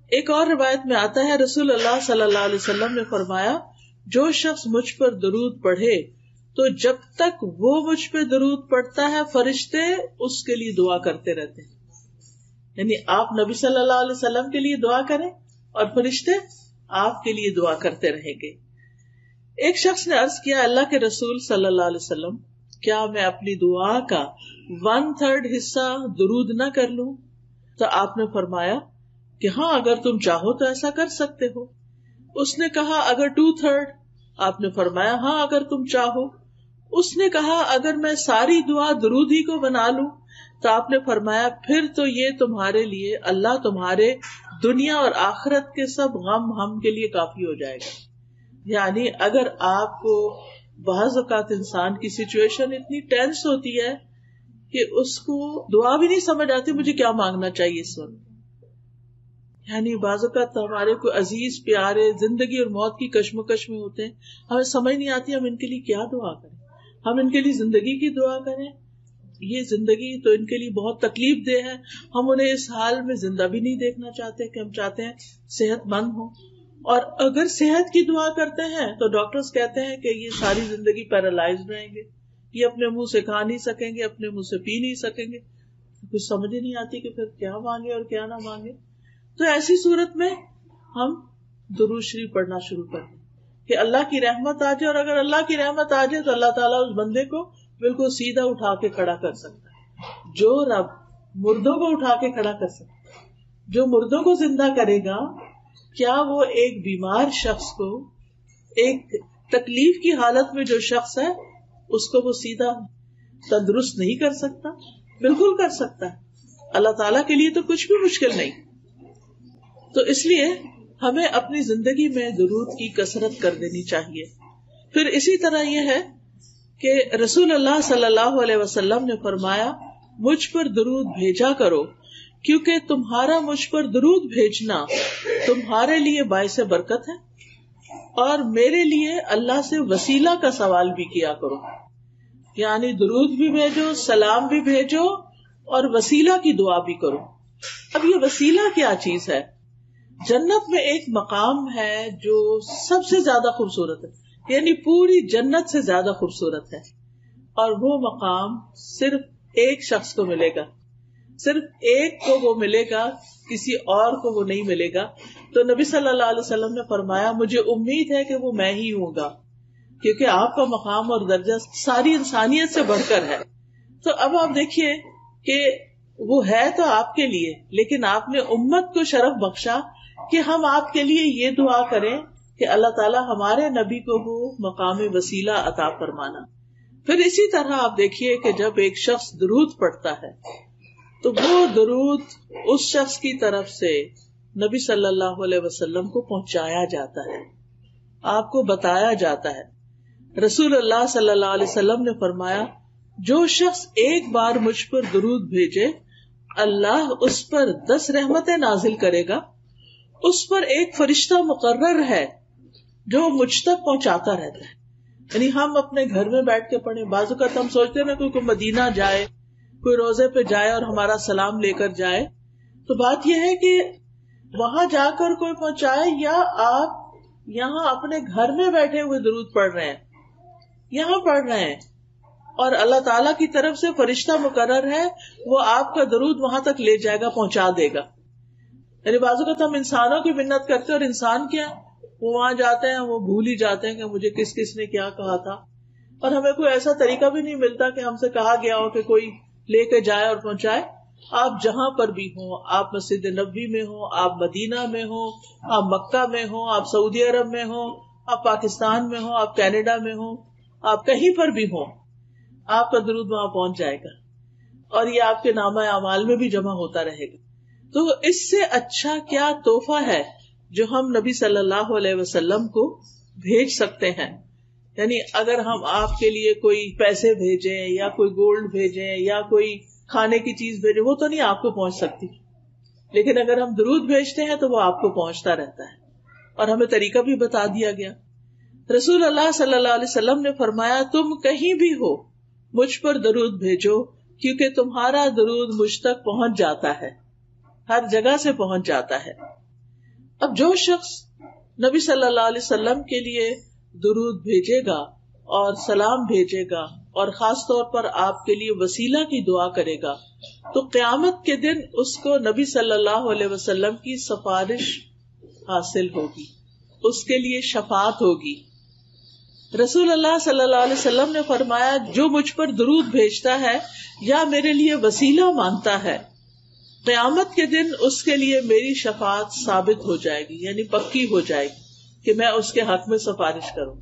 ایک اور روایت میں آتا ہے رسول اللہ صلی اللہ علیہ وسلم نے فرمایا جو شخص مجھ پر درود پڑھے تو جب تک وہ مجھ پہ درود پڑھتا ہے فرشتے اس کے لیے دعا کرتے رہتے ہیں. یعنی آپ نبی صلی اللہ علیہ وسلم کے لیے دعا کریں اور فرشتے آپ کے لیے دعا کرتے رہیں گے. ایک شخص نے عرض کیا اللہ کے رسول صلی اللہ علیہ وسلم کیا میں اپنی دعا کا 1/3 حصہ درود نہ کر لوں؟ تو آپ نے فرمایا کہ ہاں اگر تم چاہو تو ایسا کر سکتے ہو. اس نے کہا اگر 2/3؟ آپ نے فرمایا ہاں اگر تم چاہو. اس نے کہا اگر میں ساری دعا درود ہی کو بنا لوں؟ تو آپ نے فرمایا پھر تو یہ تمہارے لیے اللہ تمہارے دنیا اور آخرت کے سب غم ہم کے لیے کافی ہو جائے گا. یعنی اگر آپ کو بعض اوقات انسان کی سچویشن اتنی ٹینس ہوتی ہے کہ اس کو دعا بھی نہیں سمجھ آتی مجھے کیا مانگنا چاہیے اس وقت. یعنی بعض اوقات ہمارے کوئی عزیز پیارے زندگی اور موت کی کشمکش میں ہوتے ہیں, ہمیں سمجھ نہیں آتی ہم ان کے لیے کیا دعا کریں. ہم ان کے لیے زندگی کی دعا کریں, یہ زندگی تو ان کے لیے بہت تکلیف دہ ہے, ہم انہیں اس حال میں زندہ بھی نہیں دیکھنا چاہتے کہ ہم چاہتے ہیں صحت مند ہوں. اور اگر صحت کی دعا کرتے ہیں تو ڈاکٹرز کہتے ہیں کہ یہ ساری زندگی پیرالائزڈ رہیں گے, یہ اپنے منہ سے کھا نہیں سکیں گے, اپنے منہ سے پی نہیں سکیں گے. کچھ سمجھ ہی نہیں آتی کہ پھر کیا مانگے اور کیا نہ مانگے. تو ایسی صورت میں ہم درود شریف پڑھنا شروع کر دیں کہ اللہ کی رحمت آ جائے, اور اگر اللہ کی رحمت آ جائے تو اللہ تعالیٰ اس بندے کو بالکل سیدھا اٹھا کے کھڑا کر سکتا ہے. جو رب مردوں کو اٹھا کے کھڑا کر سکتا ہے, جو مردوں کو زندہ کرے گا, کیا وہ ایک بیمار شخص کو, ایک تکلیف کی حالت میں جو شخص ہے اس کو وہ سیدھا تندرست نہیں کر سکتا؟ بالکل کر سکتا ہے. اللہ تعالیٰ کے لیے تو کچھ بھی مشکل نہیں. تو اس لیے ہمیں اپنی زندگی میں درود کی کثرت کر دینی چاہیے. پھر اسی طرح یہ ہے کہ رسول اللہ صلی اللہ علیہ وسلم نے فرمایا مجھ پر درود بھیجا کرو کیونکہ تمہارا مجھ پر درود بھیجنا تمہارے لیے باعث برکت ہے, اور میرے لیے اللہ سے وسیلہ کا سوال بھی کیا کرو. یعنی درود بھی بھیجو, سلام بھی بھیجو, اور وسیلہ کی دعا بھی کرو. اب یہ وسیلہ کیا چیز ہے؟ جنت میں ایک مقام ہے جو سب سے زیادہ خوبصورت ہے, یعنی پوری جنت سے زیادہ خوبصورت ہے, اور وہ مقام صرف ایک شخص کو ملے گا, صرف ایک کو وہ ملے گا, کسی اور کو وہ نہیں ملے گا. تو نبی صلی اللہ علیہ وسلم نے فرمایا مجھے امید ہے کہ وہ میں ہی ہوں گا, کیونکہ آپ کا مقام اور درجہ ساری انسانیت سے بڑھ کر ہے. تو اب آپ دیکھیے کہ وہ ہے تو آپ کے لیے, لیکن آپ نے امت کو شرف بخشا کہ ہم آپ کے لیے یہ دعا کریں کہ اللہ تعالیٰ ہمارے نبی کو وہ مقام وسیلہ عطا فرمانا. پھر اسی طرح آپ دیکھیے کہ جب ایک شخص درود پڑھتا ہے تو وہ درود اس شخص کی طرف سے نبی صلی اللہ علیہ وسلم کو پہنچایا جاتا ہے, آپ کو بتایا جاتا ہے. رسول اللہ صلی اللہ علیہ وسلم نے فرمایا جو شخص ایک بار مجھ پر درود بھیجے اللہ اس پر 10 رحمتیں نازل کرے گا. اس پر ایک فرشتہ مقرر ہے جو مجھ تک پہنچاتا رہتا ہے. یعنی ہم اپنے گھر میں بیٹھ کے پڑھیں, بعض اوقات ہم سوچتے ہیں نا کوئی مدینہ جائے, کوئی روزے پہ جائے اور ہمارا سلام لے کر جائے, تو بات یہ ہے کہ وہاں جا کر کوئی پہنچائے یا آپ یہاں اپنے گھر میں بیٹھے ہوئے درود پڑھ رہے ہیں, یہاں پڑھ رہے ہیں, اور اللہ تعالیٰ کی طرف سے فرشتہ مقرر ہے وہ آپ کا درود وہاں تک لے جائے گا, پہنچا دے گا. یعنی بعض اوقات ہم انسانوں کی منت کرتے ہیں, اور انسان کیا وہ وہاں جاتے ہیں وہ بھول ہی جاتے ہیں کہ مجھے کس کس نے کیا کہا تھا, اور ہمیں کوئی ایسا طریقہ بھی نہیں ملتا کہ ہم سے کہا گیا ہو کہ کوئی لے کے جائے اور پہنچائے. آپ جہاں پر بھی ہوں, آپ مسجد نبوی میں ہوں, آپ مدینہ میں ہوں, آپ مکہ میں ہوں, آپ سعودی عرب میں ہوں, آپ پاکستان میں ہوں, آپ کینیڈا میں ہوں, آپ کہیں پر بھی ہوں, آپ کا درود وہاں پہنچ جائے گا, اور یہ آپ کے نامہ اعمال میں بھی جمع ہوتا رہے گا. تو اس سے اچھا کیا تحفہ ہے جو ہم نبی صلی اللہ علیہ وسلم کو بھیج سکتے ہیں. یعنی اگر ہم آپ کے لیے کوئی پیسے بھیجیں یا کوئی گولڈ بھیجیں یا کوئی کھانے کی چیز بھیجیں, وہ تو نہیں آپ کو پہنچ سکتی, لیکن اگر ہم درود بھیجتے ہیں تو وہ آپ کو پہنچتا رہتا ہے, اور ہمیں طریقہ بھی بتا دیا گیا. رسول اللہ صلی اللہ علیہ وسلم نے فرمایا تم کہیں بھی ہو مجھ پر درود بھیجو کیونکہ تمہارا درود مجھ تک پہنچ جاتا ہے, ہر جگہ سے پہنچ جاتا ہے. اب جو شخص نبی صلی اللہ علیہ وسلم کے لیے درود بھیجے گا اور سلام بھیجے گا اور خاص طور پر آپ کے لیے وسیلہ کی دعا کرے گا تو قیامت کے دن اس کو نبی صلی اللہ علیہ وسلم کی سفارش حاصل ہوگی، اس کے لیے شفاعت ہوگی. رسول اللہ صلی اللہ علیہ وسلم نے فرمایا جو مجھ پر درود بھیجتا ہے یا میرے لیے وسیلہ مانگتا ہے قیامت کے دن اس کے لیے میری شفاعت ثابت ہو جائے گی، یعنی پکی ہو جائے گی کہ میں اس کے حق میں سفارش کروں.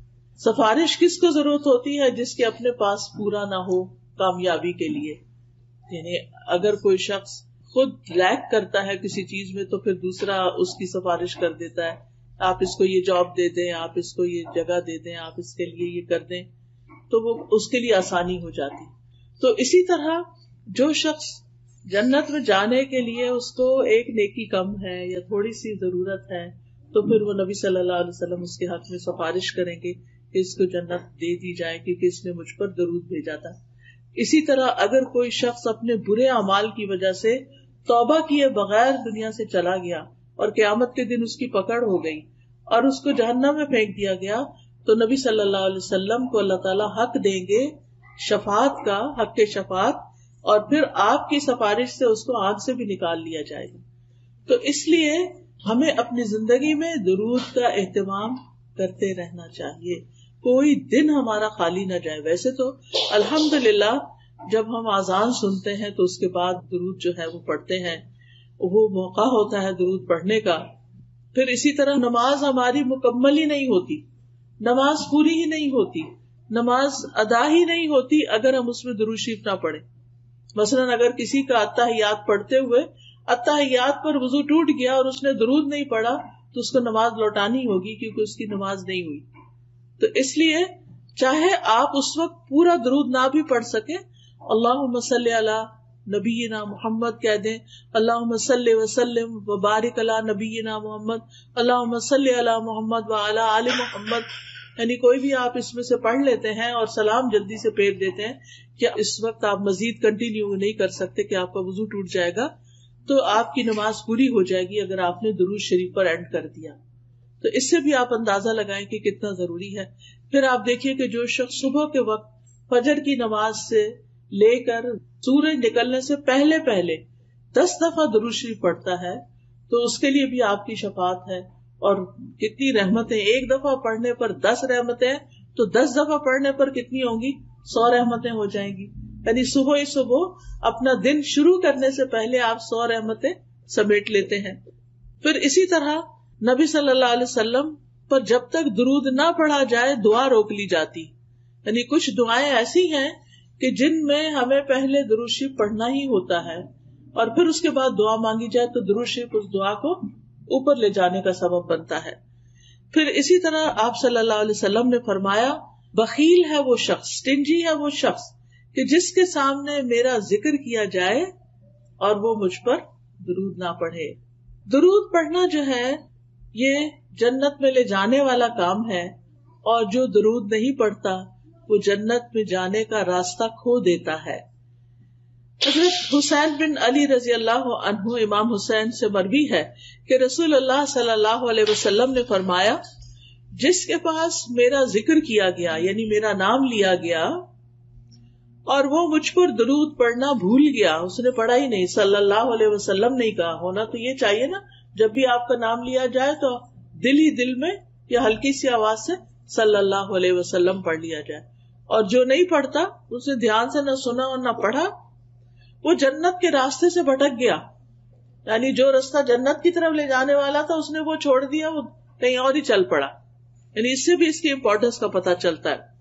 سفارش کس کو ضرورت ہوتی ہے؟ جس کے اپنے پاس پورا نہ ہو کامیابی کے لیے. یعنی اگر کوئی شخص خود لیک کرتا ہے کسی چیز میں تو پھر دوسرا اس کی سفارش کر دیتا ہے، آپ اس کو یہ جاب دے دیں، آپ اس کو یہ جگہ دے دیں، آپ اس کے لیے یہ کر دیں، تو وہ اس کے لیے آسانی ہو جاتی. تو اسی طرح جو شخص جنت میں جانے کے لیے اس کو ایک نیکی کم ہے یا تھوڑی سی ضرورت ہے تو پھر وہ نبی صلی اللہ علیہ وسلم اس کے حق میں سفارش کریں گے کہ اس کو جنت دے دی جائے کیونکہ اس نے مجھ پر درود بھیجا تھا. اسی طرح اگر کوئی شخص اپنے برے اعمال کی وجہ سے توبہ کیے بغیر دنیا سے چلا گیا اور قیامت کے دن اس کی پکڑ ہو گئی اور اس کو جہنم میں پھینک دیا گیا تو نبی صلی اللہ علیہ وسلم کو اللہ تعالیٰ حق دیں گے شفاعت کا، حق کے شفاعت، اور پھر آپ کی سفارش سے اس کو آگ سے بھی نکال لیا جائے گا. تو اس لیے ہمیں اپنی زندگی میں درود کا اہتمام کرتے رہنا چاہیے، کوئی دن ہمارا خالی نہ جائے. ویسے تو الحمدللہ جب ہم اذان سنتے ہیں تو اس کے بعد درود جو ہے وہ پڑھتے ہیں، وہ موقع ہوتا ہے درود پڑھنے کا. پھر اسی طرح نماز ہماری مکمل ہی نہیں ہوتی، نماز پوری ہی نہیں ہوتی، نماز ادا ہی نہیں ہوتی اگر ہم اس میں درود شریف نہ پڑھیں. مثلاً اگر کسی کا اتحیات پڑھتے ہوئے اتحیات پر وضو ٹوٹ گیا اور اس نے درود نہیں پڑھا تو اس کو نماز لوٹانی ہوگی کیونکہ اس کی نماز نہیں ہوئی. تو اس لیے چاہے آپ اس وقت پورا درود نہ بھی پڑھ سکیں، اللہم صلی علی نبینا محمد کہہ دیں، اللہم صلی وسلم وبارک علی نبینا محمد، اللہم صلی علی محمد وعلی آل محمد، یعنی کوئی بھی آپ اس میں سے پڑھ لیتے ہیں اور سلام جلدی سے پھیر دیتے ہیں. کیا اس وقت آپ مزید کنٹینیو نہیں کر سکتے کہ آپ کا وضو ٹوٹ جائے گا تو آپ کی نماز پوری ہو جائے گی اگر آپ نے درود شریف پر اینڈ کر دیا. تو اس سے بھی آپ اندازہ لگائیں کہ کتنا ضروری ہے. پھر آپ دیکھیے کہ جو شخص صبح کے وقت فجر کی نماز سے لے کر سورج نکلنے سے پہلے 10 دفعہ درود شریف پڑھتا ہے تو اس کے لیے بھی آپ کی شفاعت ہے. اور کتنی رحمتیں، ایک دفعہ پڑھنے پر 10 رحمتیں تو 10 دفعہ پڑھنے پر کتنی ہوں گی؟ 100 رحمتیں ہو جائیں گی. یعنی صبح ہی صبح اپنا دن شروع کرنے سے پہلے آپ 100 رحمتیں سمیٹ لیتے ہیں. پھر اسی طرح نبی صلی اللہ علیہ وسلم پر جب تک درود نہ پڑھا جائے دعا روک لی جاتی. یعنی کچھ دعائیں ایسی ہیں کہ جن میں ہمیں پہلے درود شریف پڑھنا ہی ہوتا ہے اور پھر اس کے بعد دعا مانگی جائے تو درود شریف اس دعا کو اوپر لے جانے کا سبب بنتا ہے. پھر اسی طرح آپ صلی اللہ علیہ وسلم نے فرمایا بخیل ہے وہ شخص، سٹنجی ہے وہ شخص کہ جس کے سامنے میرا ذکر کیا جائے اور وہ مجھ پر درود نہ پڑھے. درود پڑھنا جو ہے یہ جنت میں لے جانے والا کام ہے، اور جو درود نہیں پڑھتا وہ جنت میں جانے کا راستہ کھو دیتا ہے. حضرت حسین بن علی رضی اللہ عنہ امام حسین سے مروی ہے کہ رسول اللہ صلی اللہ علیہ وسلم نے فرمایا جس کے پاس میرا ذکر کیا گیا یعنی میرا نام لیا گیا اور وہ مجھ پر درود پڑھنا بھول گیا، اس نے پڑھا ہی نہیں، صلی اللہ علیہ وسلم نہیں کہا. ہونا تو یہ چاہیے نا، جب بھی آپ کا نام لیا جائے تو دل ہی دل میں یا ہلکی سی آواز سے صلی اللہ علیہ وسلم پڑھ لیا جائے. اور جو نہیں پڑھتا اسے دھیان سے نہ سنا اور نہ پڑھا وہ جنت کے راستے سے بھٹک گیا. یعنی جو راستہ جنت کی طرف لے جانے والا تھا اس نے وہ چھوڑ دیا، وہ کہیں اور ہی چل پڑا. یعنی اس سے بھی اس کی امپورٹنس کا پتہ چلتا ہے.